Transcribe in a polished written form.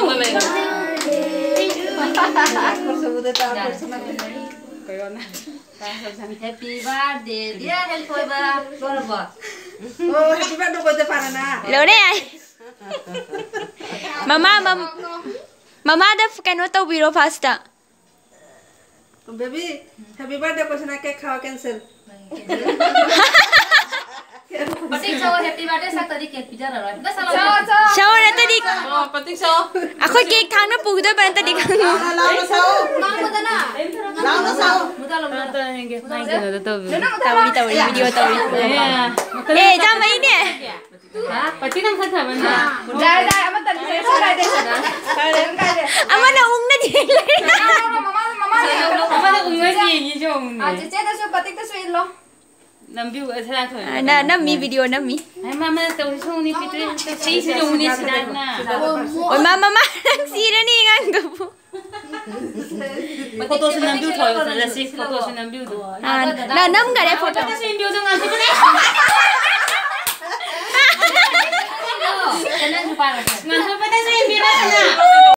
Happy birthday, dear Helpoiba. Oh, happy birthday ko te para na. Lore ay. Mama da kano to biro pasta. Baby, happy birthday ko sana cake khawa cancel. Patik saw happy birthday sa tadi cake pizza ra. Saw na tadi. Oh, patik saw. Ako cake khang na pugda ba tadi khang. Lao saw. Mang mo na. Lao saw. Mudalo mo. Tawi video tawi. Eh, jam mai ne. Patik nang kha ban na. Dai ama tadi sai dai. Ama na ung na di. Mama da ung ngai ni jo ung Ah, ni. che da so patik da so ilo. Nambi u thara tho. Na mi video na mi. Ai mama to so ni pitre to sei se jo ni sidan na. Oi mama sira ni ngang do. Photo se nambi u thoi sa si photo se nambi u. Na nam gare photo. Photo se nambi u dong ase ne. Kena jumpa lagi. Ngan photo se nambi na.